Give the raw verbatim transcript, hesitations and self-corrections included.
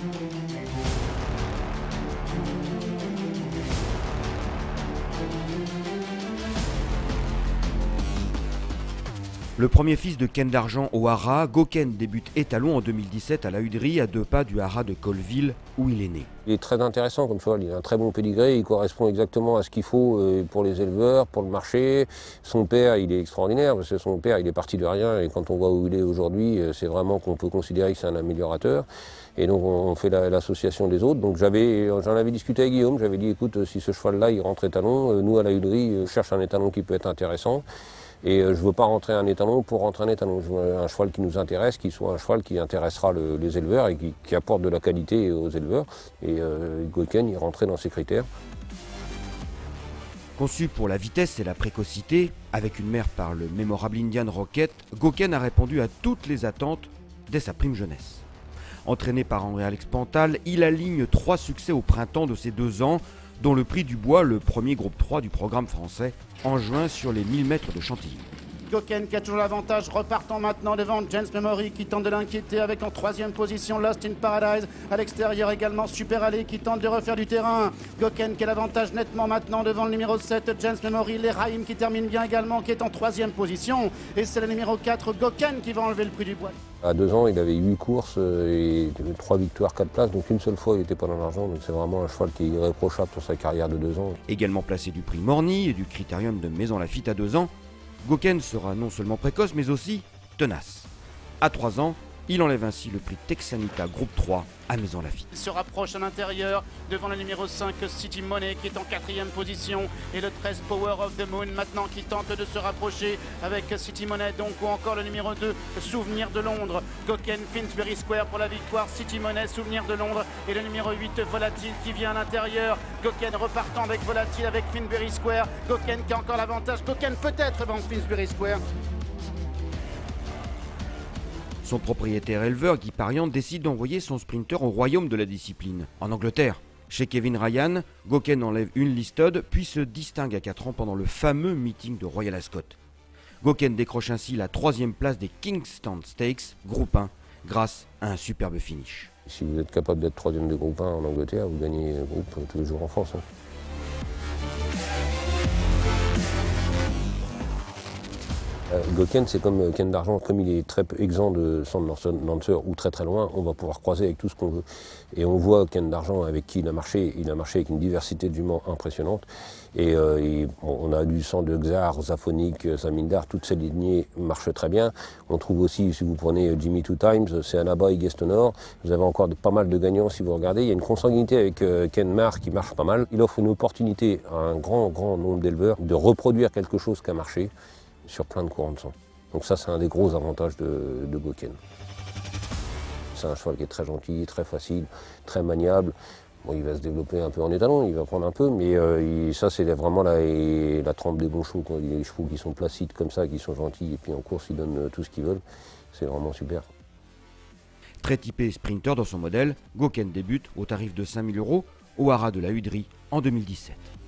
Le premier fils de Ken d'Argent au Haras, Goken débute étalon en deux mille dix-sept à la Huderie, à deux pas du Haras de Colville, où il est né. Il est très intéressant comme cheval, il a un très bon pédigré, il correspond exactement à ce qu'il faut pour les éleveurs, pour le marché. Son père, il est extraordinaire, parce que son père, il est parti de rien, et quand on voit où il est aujourd'hui, c'est vraiment qu'on peut considérer que c'est un améliorateur. Et donc on fait l'association des autres. Donc j'avais, j'en avais discuté avec Guillaume, j'avais dit écoute, si ce cheval-là, il rentre étalon, nous à la Huderie, on cherche un étalon qui peut être intéressant. Et je ne veux pas rentrer un étalon pour rentrer un étalon. Je veux un cheval qui nous intéresse, qui soit un cheval qui intéressera le, les éleveurs et qui, qui apporte de la qualité aux éleveurs. Et euh, Goken, il rentrait dans ces critères. Conçu pour la vitesse et la précocité, avec une mère par le mémorable Indian Rocket, Goken a répondu à toutes les attentes dès sa prime jeunesse. Entraîné par André-Alex Pantal, il aligne trois succès au printemps de ses deux ans, dont le prix du Bois, le premier groupe trois du programme français, en juin sur les mille mètres de Chantilly. Goken qui a toujours l'avantage, repartant maintenant devant James Memory qui tente de l'inquiéter avec en troisième position Lost in Paradise. À l'extérieur également Super Alley qui tente de refaire du terrain. Goken qui a l'avantage nettement maintenant devant le numéro sept, James Memory. Les Raïm qui termine bien également, qui est en troisième position. Et c'est le numéro quatre, Goken, qui va enlever le prix du Bois. À deux ans, il avait huit courses et trois victoires, quatre places. Donc une seule fois, il n'était pas dans l'argent. Donc c'est vraiment un cheval qui est irréprochable sur sa carrière de deux ans. Également placé du prix Morny et du critérium de Maison Lafitte à deux ans, Goken sera non seulement précoce, mais aussi tenace. À trois ans, il enlève ainsi le prix Texanita Groupe trois à Maison Lafitte. Il se rapproche à l'intérieur devant le numéro cinq, City Money, qui est en quatrième position. Et le treize, Power of the Moon, maintenant qui tente de se rapprocher avec City Money, donc, ou encore le numéro deux, Souvenir de Londres. Goken, Finsbury Square pour la victoire, City Money, Souvenir de Londres. Et le numéro huit, Volatile, qui vient à l'intérieur. Goken repartant avec Volatile, avec Finsbury Square. Goken qui a encore l'avantage. Goken peut-être avant Finsbury Square. Son propriétaire éleveur, Guy Parian, décide d'envoyer son sprinter au royaume de la discipline, en Angleterre. Chez Kevin Ryan, Goken enlève une listode, puis se distingue à quatre ans pendant le fameux meeting de Royal Ascot. Goken décroche ainsi la troisième place des Kingston Stakes, groupe un, grâce à un superbe finish. Si vous êtes capable d'être troisième de groupe un en Angleterre, vous gagnez le groupe tous les jours en France. Hein. Goken, c'est comme Ken d'Argent, comme il est très exempt de Sandlancer ou très très loin, on va pouvoir croiser avec tout ce qu'on veut. Et on voit Ken d'Argent avec qui il a marché, il a marché avec une diversité de juments impressionnante. Et, euh, et bon, on a du sang de Xar, Zaphonic, Zamindar, toutes ces lignées marchent très bien. On trouve aussi, si vous prenez Jimmy Two Times, c'est Anaboy, Gestonor, vous avez encore de, pas mal de gagnants si vous regardez. Il y a une consanguinité avec euh, Ken Mar qui marche pas mal. Il offre une opportunité à un grand, grand nombre d'éleveurs de reproduire quelque chose qui a marché sur plein de courants de sang. Donc ça, c'est un des gros avantages de, de Goken. C'est un cheval qui est très gentil, très facile, très maniable. Bon, il va se développer un peu en étalon, il va prendre un peu, mais euh, il, ça, c'est vraiment la, la trempe des bons chevaux. Quoi. Il y a des chevaux qui sont placides comme ça, qui sont gentils, et puis en course, ils donnent tout ce qu'ils veulent. C'est vraiment super. Très typé sprinter dans son modèle, Goken débute au tarif de cinq mille euros au Haras de la Huderie en deux mille dix-sept.